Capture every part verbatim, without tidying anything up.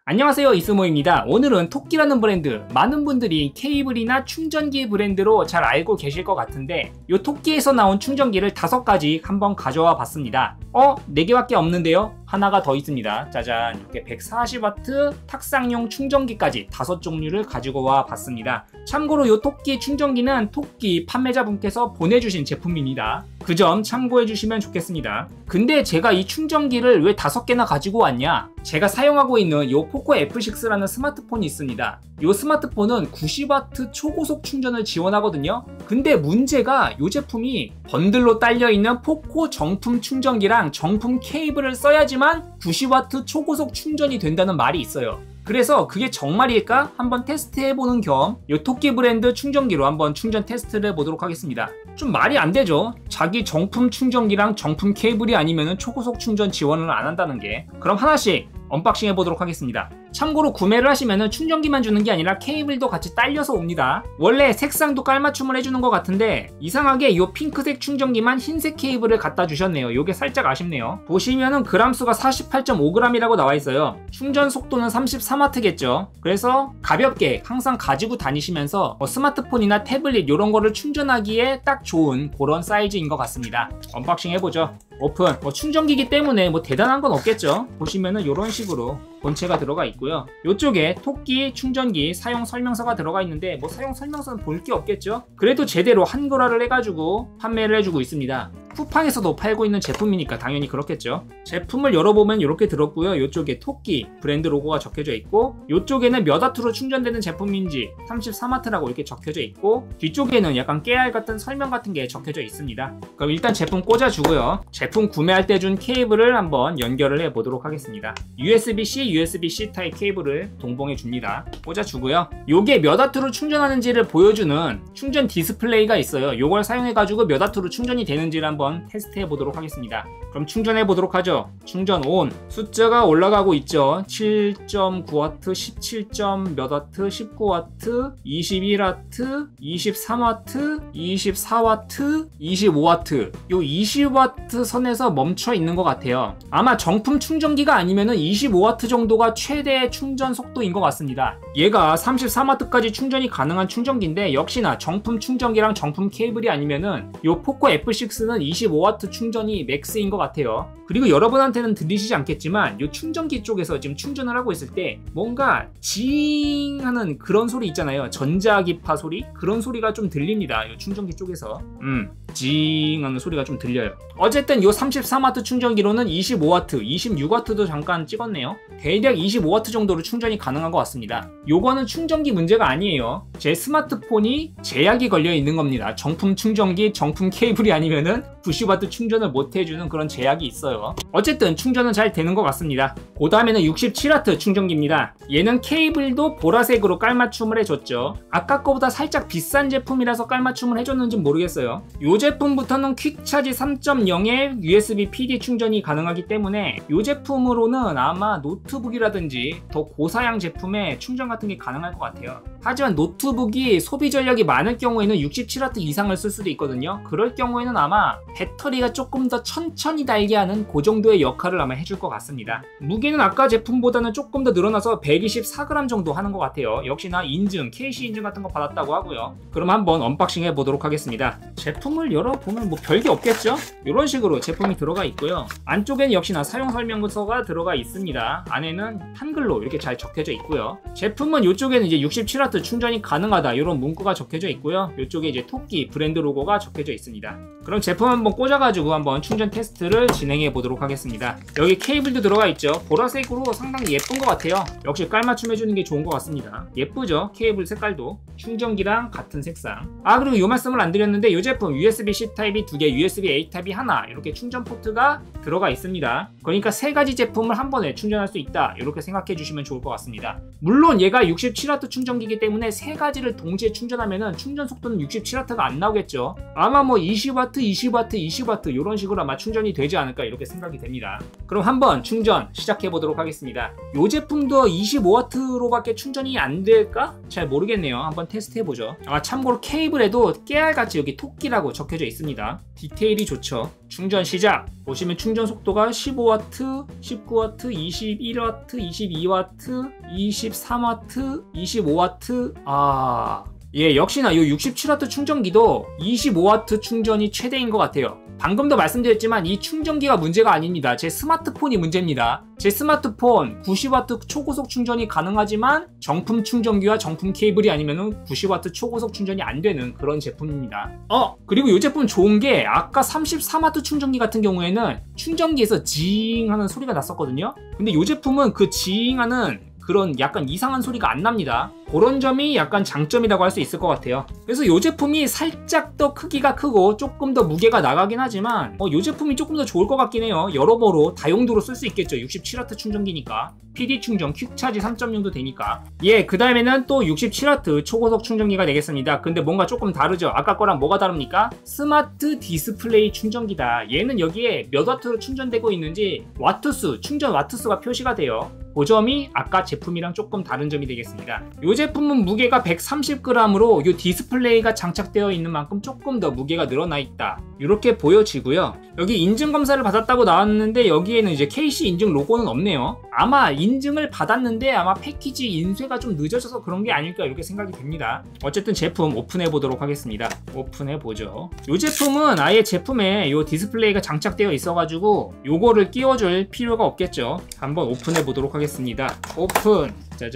안녕하세요, 이스모입니다. 오늘은 토끼라는 브랜드, 많은 분들이 케이블이나 충전기 브랜드로 잘 알고 계실 것 같은데 이 토끼에서 나온 충전기를 다섯 가지 한번 가져와 봤습니다. 어? 네 개밖에 없는데요? 하나가 더 있습니다. 짜잔, 이렇게 백사십 와트 탁상용 충전기까지 다섯 종류를 가지고 와 봤습니다. 참고로 이 토끼 충전기는 토끼 판매자분께서 보내주신 제품입니다. 그 점 참고해 주시면 좋겠습니다. 근데 제가 이 충전기를 왜 다섯 개나 가지고 왔냐? 제가 사용하고 있는 이 포코 에프 식스라는 스마트폰이 있습니다. 이 스마트폰은 구십 와트 초고속 충전을 지원하거든요. 근데 문제가 이 제품이 번들로 딸려있는 포코 정품 충전기랑 정품 케이블을 써야지만 구십 와트 초고속 충전이 된다는 말이 있어요. 그래서 그게 정말일까? 한번 테스트해보는 겸 이 토끼 브랜드 충전기로 한번 충전 테스트를 해보도록 하겠습니다. 좀 말이 안 되죠? 자기 정품 충전기랑 정품 케이블이 아니면 초고속 충전 지원을 안 한다는 게. 그럼 하나씩 언박싱 해보도록 하겠습니다. 참고로 구매를 하시면 충전기만 주는 게 아니라 케이블도 같이 딸려서 옵니다. 원래 색상도 깔맞춤을 해주는 것 같은데 이상하게 이 핑크색 충전기만 흰색 케이블을 갖다 주셨네요. 요게 살짝 아쉽네요. 보시면은 그람수가 사십팔 점 오 그램이라고 나와 있어요. 충전 속도는 삼십삼 와트겠죠. 그래서 가볍게 항상 가지고 다니시면서 뭐 스마트폰이나 태블릿 이런 거를 충전하기에 딱 좋은 그런 사이즈인 것 같습니다. 언박싱 해보죠. 오픈. 뭐 충전기이기 때문에 뭐 대단한 건 없겠죠. 보시면은 이런 식으로 본체가 들어가 있고요. 이쪽에 토끼 충전기 사용 설명서가 들어가 있는데 뭐 사용 설명서는 볼 게 없겠죠. 그래도 제대로 한글화를 해가지고 판매를 해주고 있습니다. 쿠팡에서도 팔고 있는 제품이니까 당연히 그렇겠죠. 제품을 열어보면 이렇게 들었고요. 이쪽에 토끼 브랜드 로고가 적혀져 있고 이쪽에는 몇 와트로 충전되는 제품인지 삼십삼 와트라고 이렇게 적혀져 있고 뒤쪽에는 약간 깨알 같은 설명 같은 게 적혀져 있습니다. 그럼 일단 제품 꽂아주고요. 제품 구매할 때 준 케이블을 한번 연결을 해 보도록 하겠습니다. 유에스비-C, 유에스비-C 타입 케이블을 동봉해 줍니다. 꽂아주고요. 요게 몇 와트로 충전하는지를 보여주는 충전 디스플레이가 있어요. 요걸 사용해가지고 몇 와트로 충전이 되는지를 한번 테스트해 보도록 하겠습니다. 그럼 충전해 보도록 하죠. 충전 온. 숫자가 올라가고 있죠. 칠 점 구 와트, 십칠 점 몇 와트, 십구 와트, 이십일 와트, 이십삼 와트, 이십사 와트, 이십오 와트. 요 이십 와트 선에서 멈춰 있는 것 같아요. 아마 정품 충전기가 아니면은 이십오 와트 정도가 최대 충전 속도인 것 같습니다. 얘가 삼십삼 와트까지 충전이 가능한 충전기인데 역시나 정품 충전기랑 정품 케이블이 아니면은 요 포코 에프 식스는 이십오 와트 충전이 맥스인 것 같아요. 그리고 여러분한테는 들리시지 않겠지만 이 충전기 쪽에서 지금 충전을 하고 있을 때 뭔가 징 하는 그런 소리 있잖아요. 전자기파 소리? 그런 소리가 좀 들립니다. 이 충전기 쪽에서 음, 징 하는 소리가 좀 들려요. 어쨌든 이 삼십삼 와트 충전기로는 이십오 와트, 이십육 와트도 잠깐 찍었네요. 대략 이십오 와트 정도로 충전이 가능한 것 같습니다. 요거는 충전기 문제가 아니에요. 제 스마트폰이 제약이 걸려 있는 겁니다. 정품 충전기, 정품 케이블이 아니면은 구십 와트 충전을 못 해주는 그런 제약이 있어요. 어쨌든 충전은 잘 되는 것 같습니다. 그 다음에는 육십칠 와트 충전기입니다. 얘는 케이블도 보라색으로 깔맞춤을 해줬죠. 아까 거보다 살짝 비싼 제품이라서 깔맞춤을 해줬는지 모르겠어요. 이 제품부터는 퀵차지 삼 점 영에 유에스비 피디 충전이 가능하기 때문에 이 제품으로는 아마 노트북이라든지 더 고사양 제품에 충전 같은 게 가능할 것 같아요. 하지만 노트북이 소비 전력이 많을 경우에는 육십칠 와트 이상을 쓸 수도 있거든요. 그럴 경우에는 아마 배터리가 조금 더 천천히 달게 하는 그 정도의 역할을 아마 해줄 것 같습니다. 무게는 아까 제품보다는 조금 더 늘어나서 백이십사 그램 정도 하는 것 같아요. 역시나 인증, 케이씨 인증 같은 거 받았다고 하고요. 그럼 한번 언박싱 해보도록 하겠습니다. 제품을 열어보면 뭐 별게 없겠죠? 이런 식으로 제품이 들어가 있고요. 안쪽에는 역시나 사용 설명서가 들어가 있습니다. 안에는 한글로 이렇게 잘 적혀져 있고요. 제품은 이쪽에는 이제 육십칠 와트 충전이 가능하다 이런 문구가 적혀져 있고요. 이쪽에 이제 토끼 브랜드 로고가 적혀져 있습니다. 그럼 제품 한번 꽂아가지고 한번 충전 테스트를 진행해 보도록 하겠습니다. 여기 케이블도 들어가 있죠. 보라색으로 상당히 예쁜 것 같아요. 역시 깔맞춤 해주는 게 좋은 것 같습니다. 예쁘죠? 케이블 색깔도 충전기랑 같은 색상. 아, 그리고 이 말씀을 안 드렸는데 이 제품 유에스비-C 타입이 두 개, 유에스비-A 타입이 하나 이렇게 충전 포트가 들어가 있습니다. 그러니까 세 가지 제품을 한 번에 충전할 수 있다 이렇게 생각해 주시면 좋을 것 같습니다. 물론 얘가 육십칠 와트 충전기이기 때문에 세 가지를 동시에 충전하면은 충전 속도는 육십칠 와트가 안 나오겠죠. 아마 뭐 이십 와트, 이십 와트, 이십 와트 이런 식으로 아마 충전이 되지 않을까 이렇게 생각이 됩니다. 그럼 한번 충전 시작해 보도록 하겠습니다. 이 제품도 이십오 와트로밖에 충전이 안 될까? 잘 모르겠네요. 한번 한번 테스트 해보죠. 아, 참고로 케이블에도 깨알같이 여기 토끼라고 적혀져 있습니다. 디테일이 좋죠. 충전 시작! 보시면 충전 속도가 십오 와트, 십구 와트, 이십일 와트, 이십이 와트, 이십삼 와트, 이십오 와트. 아... 예, 역시나 이 육십칠 와트 충전기도 이십오 와트 충전이 최대인 것 같아요. 방금도 말씀드렸지만 이 충전기가 문제가 아닙니다. 제 스마트폰이 문제입니다. 제 스마트폰 구십 와트 초고속 충전이 가능하지만 정품 충전기와 정품 케이블이 아니면 구십 와트 초고속 충전이 안 되는 그런 제품입니다. 어! 그리고 이 제품 좋은 게 아까 삼십삼 와트 충전기 같은 경우에는 충전기에서 징 하는 소리가 났었거든요. 근데 이 제품은 그 징 하는 그런 약간 이상한 소리가 안 납니다. 그런 점이 약간 장점이라고 할 수 있을 것 같아요. 그래서 이 제품이 살짝 더 크기가 크고 조금 더 무게가 나가긴 하지만 어, 이 제품이 조금 더 좋을 것 같긴 해요. 여러모로 다용도로 쓸 수 있겠죠. 육십칠 와트 충전기니까. 피디 충전, 퀵차지 삼 점 영도 되니까. 예, 그 다음에는 또 육십칠 와트 초고속 충전기가 되겠습니다. 근데 뭔가 조금 다르죠. 아까 거랑 뭐가 다릅니까? 스마트 디스플레이 충전기다. 얘는 여기에 몇 와트로 충전되고 있는지 와트수, 충전 와트수가 표시가 돼요. 그 점이 아까 제품이랑 조금 다른 점이 되겠습니다. 이 제품은 무게가 백삼십 그램으로 이 디스플레이가 장착되어 있는 만큼 조금 더 무게가 늘어나 있다. 이렇게 보여지고요. 여기 인증 검사를 받았다고 나왔는데 여기에는 이제 케이씨 인증 로고는 없네요. 아마 인증을 받았는데 아마 패키지 인쇄가 좀 늦어져서 그런 게 아닐까 이렇게 생각이 됩니다. 어쨌든 제품 오픈해 보도록 하겠습니다. 오픈해 보죠. 이 제품은 아예 제품에 이 디스플레이가 장착되어 있어가지고 요거를 끼워줄 필요가 없겠죠. 한번 오픈해 보도록 하겠습니다. 오픈.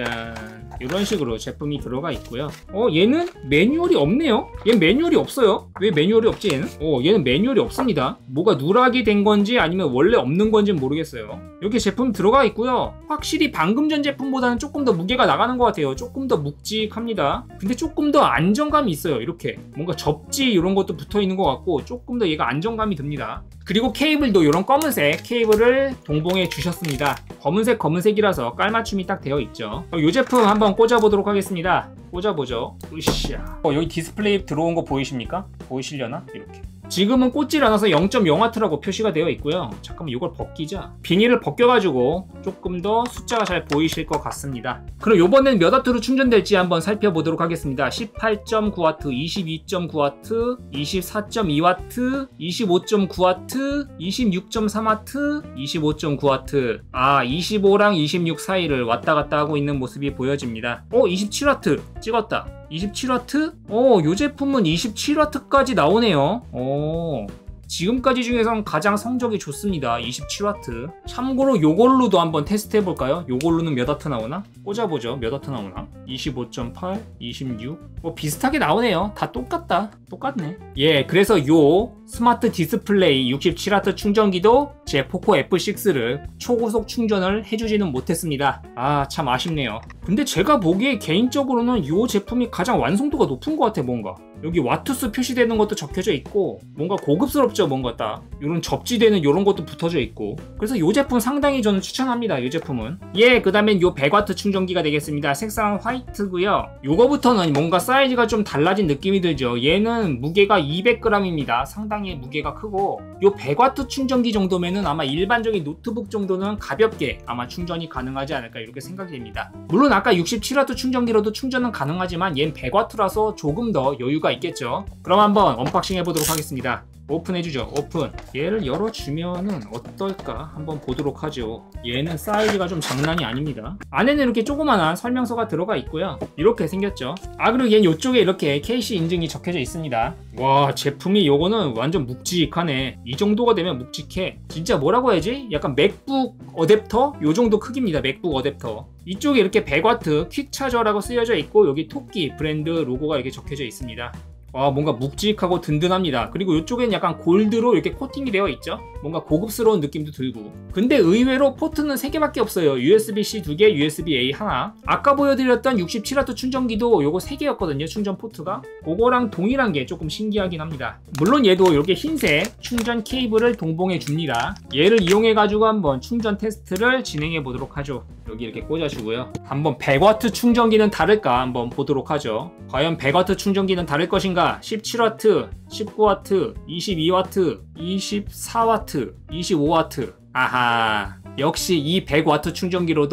짜잔. 이런 식으로 제품이 들어가 있고요. 어, 얘는 매뉴얼이 없네요. 얘는 매뉴얼이 없어요. 왜 매뉴얼이 없지 얘는? 어, 얘는 매뉴얼이 없습니다. 뭐가 누락이 된 건지 아니면 원래 없는 건지는 모르겠어요. 이렇게 제품 들어가 있고요. 확실히 방금 전 제품보다는 조금 더 무게가 나가는 것 같아요. 조금 더 묵직합니다. 근데 조금 더 안정감이 있어요. 이렇게 뭔가 접지 이런 것도 붙어 있는 것 같고 조금 더 얘가 안정감이 듭니다. 그리고 케이블도 이런 검은색 케이블을 동봉해 주셨습니다. 검은색 검은색이라서 깔맞춤이 딱 되어 있죠. 이 제품 한번 꽂아보도록 하겠습니다. 꽂아보죠. 으쌰. 어, 여기 디스플레이 들어온 거 보이십니까? 보이시려나? 이렇게. 지금은 꽂질 않아서 영 점 영 와트라고 표시가 되어 있고요. 잠깐만 이걸 벗기자. 비닐을 벗겨가지고 조금 더 숫자가 잘 보이실 것 같습니다. 그럼 이번엔 몇 와트로 충전될지 한번 살펴보도록 하겠습니다. 십팔 점 구 와트, 이십이 점 구 와트, 이십사 점 이 와트, 이십오 점 구 와트, 이십육 점 삼 와트, 이십오 점 구 와트. 아, 이십오랑 이십육 사이를 왔다 갔다 하고 있는 모습이 보여집니다. 어, 이십칠 와트 찍었다. 이십칠 와트? 어, 이 제품은 이십칠 와트까지 나오네요. 어, 지금까지 중에서는 가장 성적이 좋습니다. 이십칠 와트. 참고로 요걸로도 한번 테스트 해볼까요? 요걸로는 몇 와트 나오나? 꽂아보죠. 몇 와트 나오나? 이십오 점 팔, 이십육. 뭐 비슷하게 나오네요. 다 똑같다. 똑같네. 예, 그래서 요 스마트 디스플레이 육십칠 와트 충전기도 제 포코 에프 식스를 초고속 충전을 해주지는 못했습니다. 아, 참 아쉽네요. 근데 제가 보기에 개인적으로는 이 제품이 가장 완성도가 높은 것 같아. 뭔가 여기 와트수 표시되는 것도 적혀져 있고 뭔가 고급스럽죠. 뭔가 딱 이런 접지되는 이런 것도 붙어져 있고. 그래서 이 제품 상당히 저는 추천합니다. 이 제품은. 예, 그 다음엔 요 백 와트 충전기가 되겠습니다. 색상은 화이트고요. 요거부터는 뭔가 사이즈가 좀 달라진 느낌이 들죠. 얘는 무게가 이백 그램입니다. 상당히 무게가 크고 요 백 와트 충전기 정도면은 아마 일반적인 노트북 정도는 가볍게 아마 충전이 가능하지 않을까 이렇게 생각이 됩니다. 물론 아까 육십칠 와트 충전기로도 충전은 가능하지만 얘는 백 와트라서 조금 더 여유가 있겠죠. 그럼 한번 언박싱 해보도록 하겠습니다. 오픈해주죠. 오픈. 얘를 열어주면은 어떨까 한번 보도록 하죠. 얘는 사이즈가 좀 장난이 아닙니다. 안에는 이렇게 조그만한 설명서가 들어가 있고요. 이렇게 생겼죠. 아, 그리고 얘는 이쪽에 이렇게 케이씨 인증이 적혀져 있습니다. 와, 제품이 요거는 완전 묵직하네. 이 정도가 되면 묵직해. 진짜 뭐라고 해야지? 약간 맥북 어댑터? 요 정도 크기입니다. 맥북 어댑터. 이쪽에 이렇게 백 와트 퀵차저라고 쓰여져 있고 여기 토끼 브랜드 로고가 이렇게 적혀져 있습니다. 와, 뭔가 묵직하고 든든합니다. 그리고 이쪽엔 약간 골드로 이렇게 코팅이 되어 있죠. 뭔가 고급스러운 느낌도 들고. 근데 의외로 포트는 세 개밖에 없어요. 유에스비-C 두 개, 유에스비-A 하나. 아까 보여드렸던 육십칠 와트 충전기도 요거 세 개였거든요. 충전 포트가. 그거랑 동일한 게 조금 신기하긴 합니다. 물론 얘도 이렇게 흰색 충전 케이블을 동봉해 줍니다. 얘를 이용해 가지고 한번 충전 테스트를 진행해 보도록 하죠. 여기 이렇게 꽂아주고요. 한번 백 와트 충전기는 다를까 한번 보도록 하죠. 과연 백 와트 충전기는 다를 것인가? 십칠 와트, 십구 와트, 이십이 와트, 이십사 와트, 이십오 와트. 아하, 역시 이 백 와트 충전기로도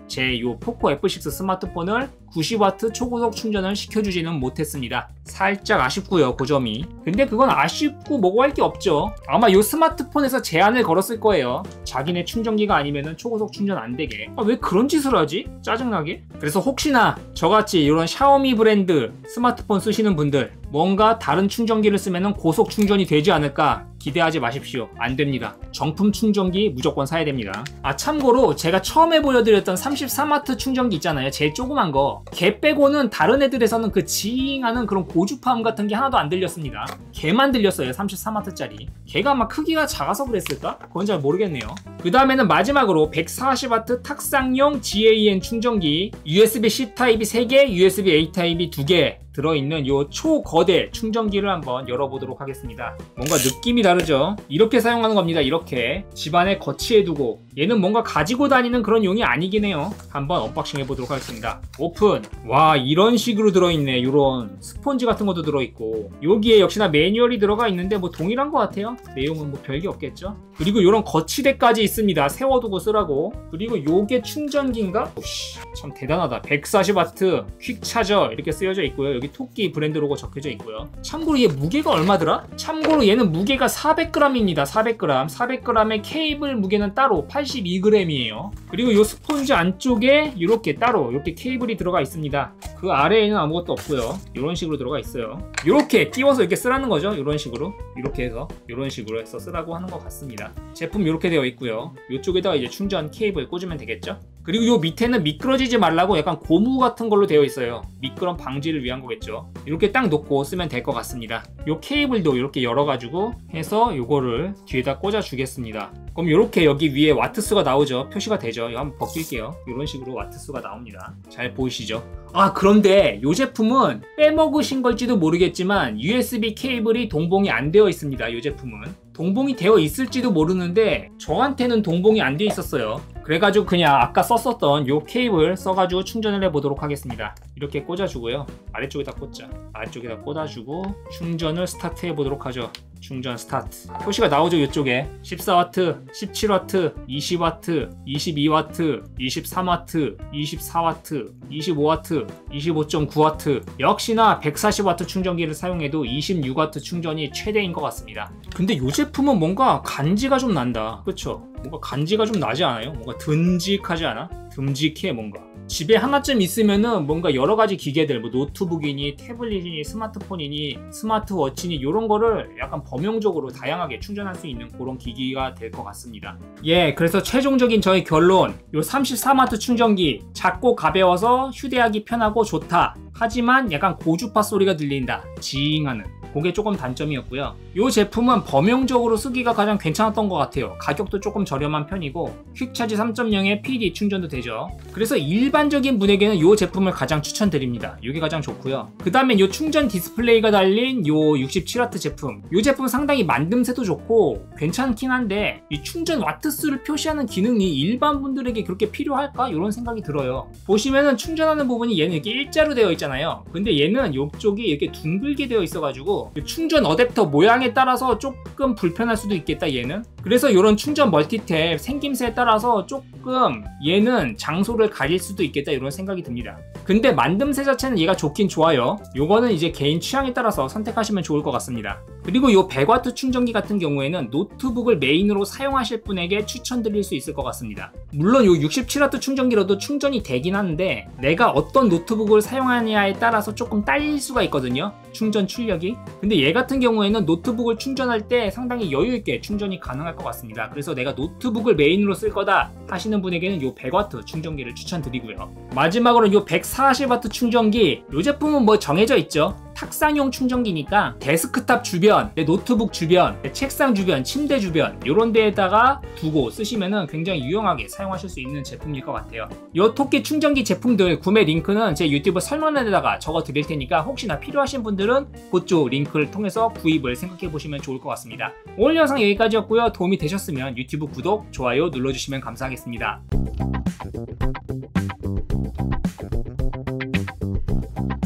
제 요 포코 에프 식스 스마트폰을 구십 와트 초고속 충전을 시켜주지는 못했습니다. 살짝 아쉽고요, 그 점이. 근데 그건 아쉽고 뭐고 할 게 없죠. 아마 요 스마트폰에서 제한을 걸었을 거예요. 자기네 충전기가 아니면은 초고속 충전 안 되게. 아, 왜 그런 짓을 하지? 짜증나게. 그래서 혹시나 저같이 이런 샤오미 브랜드 스마트폰 쓰시는 분들 뭔가 다른 충전기를 쓰면은 고속 충전이 되지 않을까 기대하지 마십시오. 안 됩니다. 정품 충전기 무조건 사야 됩니다. 아, 참고로 제가 처음에 보여드렸던 삼십삼 와트 충전기 있잖아요. 제일 조그만 거. 걔 빼고는 다른 애들에서는 그 지잉하는 그런 고주파음 같은 게 하나도 안 들렸습니다. 걔만 들렸어요. 삼십삼 와트짜리. 걔가 아마 크기가 작아서 그랬을까? 그건 잘 모르겠네요. 그 다음에는 마지막으로 백사십 와트 탁상용 지에이엔 충전기, 유에스비-C 타입이 세 개, 유에스비-A 타입이 두 개 들어있는 요 초거대 충전기를 한번 열어보도록 하겠습니다. 뭔가 느낌이 다르죠? 이렇게 사용하는 겁니다. 이렇게 집안에 거치해두고. 얘는 뭔가 가지고 다니는 그런 용이 아니긴 해요. 한번 언박싱 해보도록 하겠습니다. 오픈. 와, 이런 식으로 들어있네. 요런 스폰지 같은 것도 들어있고, 여기에 역시나 매뉴얼이 들어가 있는데 뭐 동일한 것 같아요. 내용은 뭐 별게 없겠죠. 그리고 요런 거치대까지 있습니다. 세워두고 쓰라고. 그리고 요게 충전기인가? 오씨, 참 대단하다. 백사십 와트 퀵 차저 이렇게 쓰여져 있고요. 여기 토끼 브랜드 로고 적혀져 있고요. 참고로 얘 무게가 얼마더라? 참고로 얘는 무게가 사백 그램입니다. 사백 그램. 사백 그램의 케이블 무게는 따로 팔십이 그램이에요. 그리고 이 스폰지 안쪽에 이렇게 따로 이렇게 케이블이 들어가 있습니다. 그 아래에는 아무것도 없고요. 이런 식으로 들어가 있어요. 이렇게 끼워서 이렇게 쓰라는 거죠. 이런 식으로. 이렇게 해서 이런 식으로 해서 쓰라고 하는 것 같습니다. 제품 이렇게 되어 있고요. 이쪽에다가 이제 충전 케이블 꽂으면 되겠죠. 그리고 요 밑에는 미끄러지지 말라고 약간 고무 같은 걸로 되어 있어요. 미끄럼 방지를 위한 거겠죠. 이렇게 딱 놓고 쓰면 될 것 같습니다. 요 케이블도 이렇게 열어가지고 해서 요거를 뒤에다 꽂아 주겠습니다. 그럼 이렇게 여기 위에 와트수가 나오죠. 표시가 되죠. 이거 한번 벗길게요. 이런 식으로 와트수가 나옵니다. 잘 보이시죠? 아, 그런데 이 제품은 빼먹으신 걸지도 모르겠지만 유에스비 케이블이 동봉이 안 되어 있습니다. 이 제품은 동봉이 되어 있을지도 모르는데 저한테는 동봉이 안 되어 있었어요. 그래가지고 그냥 아까 썼었던 이 케이블 써가지고 충전을 해보도록 하겠습니다. 이렇게 꽂아주고요. 아래쪽에다 꽂자. 아래쪽에다 꽂아주고 충전을 스타트 해보도록 하죠. 충전 스타트. 표시가 나오죠. 이쪽에 십사 와트, 십칠 와트, 이십 와트, 이십이 와트, 이십삼 와트, 이십사 와트, 이십오 와트, 이십오 점 구 와트. 역시나 백사십 와트 충전기를 사용해도 이십육 와트 충전이 최대인 것 같습니다. 근데 이 제품은 뭔가 간지가 좀 난다. 그쵸? 뭔가 간지가 좀 나지 않아요? 뭔가 듬직하지 않아? 듬직해 뭔가. 집에 하나쯤 있으면은 뭔가 여러 가지 기계들, 뭐 노트북이니 태블릿이니 스마트폰이니 스마트워치니 이런 거를 약간 범용적으로 다양하게 충전할 수 있는 그런 기기가 될 것 같습니다. 예, 그래서 최종적인 저의 결론, 요 삼십삼 와트 충전기 작고 가벼워서 휴대하기 편하고 좋다. 하지만 약간 고주파 소리가 들린다. 지잉하는. 그게 조금 단점이었고요. 이 제품은 범용적으로 쓰기가 가장 괜찮았던 것 같아요. 가격도 조금 저렴한 편이고 퀵차지 삼 점 영의 피디 충전도 되죠. 그래서 일반적인 분에게는 이 제품을 가장 추천드립니다. 이게 가장 좋고요. 그 다음에 이 충전 디스플레이가 달린 이 육십칠 와트 제품, 이 제품 상당히 만듦새도 좋고 괜찮긴 한데 이 충전 와트수를 표시하는 기능이 일반 분들에게 그렇게 필요할까? 이런 생각이 들어요. 보시면은 충전하는 부분이 얘는 이렇게 일자로 되어 있잖아요. 근데 얘는 이쪽이 이렇게 둥글게 되어 있어가지고 충전 어댑터 모양에 따라서 조금 불편할 수도 있겠다 얘는. 그래서 이런 충전 멀티탭 생김새에 따라서 조금 얘는 장소를 가릴 수도 있겠다 이런 생각이 듭니다. 근데 만듦새 자체는 얘가 좋긴 좋아요. 요거는 이제 개인 취향에 따라서 선택하시면 좋을 것 같습니다. 그리고 요 백 와트 충전기 같은 경우에는 노트북을 메인으로 사용하실 분에게 추천드릴 수 있을 것 같습니다. 물론 요 육십칠 와트 충전기로도 충전이 되긴 하는데 내가 어떤 노트북을 사용하느냐에 따라서 조금 딸릴 수가 있거든요. 충전 출력이. 근데 얘 같은 경우에는 노트북을 충전할 때 상당히 여유있게 충전이 가능할 것 같습니다. 그래서 내가 노트북을 메인으로 쓸 거다 하시는 분에게는 요 백 와트 충전기를 추천드리고요. 마지막으로 요 백사십 와트 충전기, 요 제품은 뭐 정해져 있죠. 탁상용 충전기니까 데스크탑 주변, 내 노트북 주변, 내 책상 주변, 침대 주변 이런 데에다가 두고 쓰시면은 굉장히 유용하게 사용하실 수 있는 제품일 것 같아요. 이 토끼 충전기 제품들 구매 링크는 제 유튜브 설명란에다가 적어 드릴 테니까 혹시나 필요하신 분들은 그쪽 링크를 통해서 구입을 생각해 보시면 좋을 것 같습니다. 오늘 영상 여기까지였고요. 도움이 되셨으면 유튜브 구독, 좋아요 눌러주시면 감사하겠습니다.